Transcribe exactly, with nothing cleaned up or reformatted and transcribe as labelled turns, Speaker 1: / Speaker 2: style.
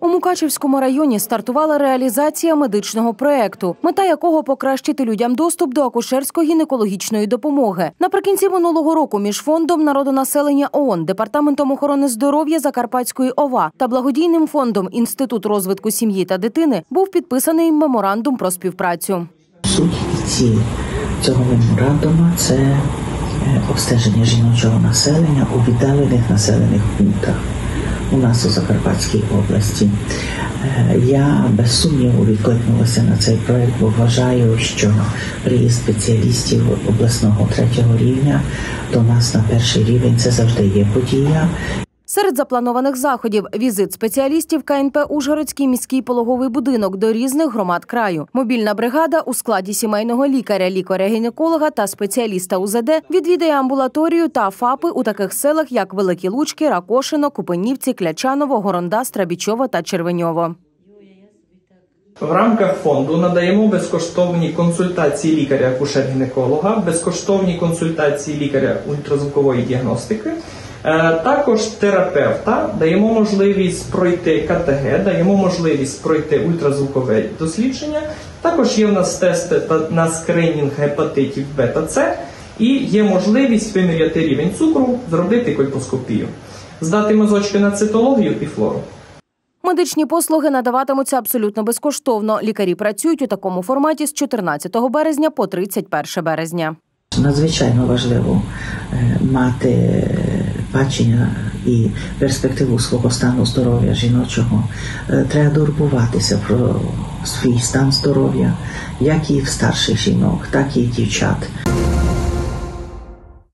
Speaker 1: У Мукачівському районі стартувала реалізація медичного проєкту, мета якого – покращити людям доступ до акушерсько-гінекологічної допомоги. Наприкінці минулого року між Фондом народонаселення ООН, Департаментом охорони здоров'я Закарпатської ОВА та благодійним фондом Інститут розвитку сім'ї та дитини був підписаний меморандум про співпрацю.
Speaker 2: Суть і ціль цього меморандуму – це обстеження жіночого населення у віддалених населених пунктах у нас у Закарпатській області. Я без сумніву відкликнулася на цей проєкт, бо вважаю, що приїзд спеціалістів обласного третього рівня до нас на перший рівень – це завжди є подія.
Speaker 1: Серед запланованих заходів – візит спеціалістів ка ен пе «Ужгородський міський пологовий будинок» до різних громад краю. Мобільна бригада у складі сімейного лікаря, лікаря-гінеколога та спеціаліста у зет де відвідає амбулаторію та ФАПи у таких селах, як Великі Лучки, Ракошино, Купенівці, Клячаново, Горонда, Страбічово та Червеньово.
Speaker 3: В рамках фонду надаємо безкоштовні консультації лікаря-акушер-гінеколога, безкоштовні консультації лікаря ультразвукової діагностики. Також терапевта, даємо можливість пройти ка те ге, даємо можливість пройти ультразвукове дослідження. Також є в нас тести на скринінг гепатитів Б та С і є можливість виміряти рівень цукру, зробити кольпоскопію, здати мазочки на цитологію і флору.
Speaker 1: Медичні послуги надаватимуться абсолютно безкоштовно. Лікарі працюють у такому форматі з чотирнадцятого березня по тридцять перше березня.
Speaker 2: Надзвичайно важливо мати бачення і перспективу свого стану здоров'я жіночого. Треба турбуватися про свій стан здоров'я, як і в старших жінок, так і дівчат.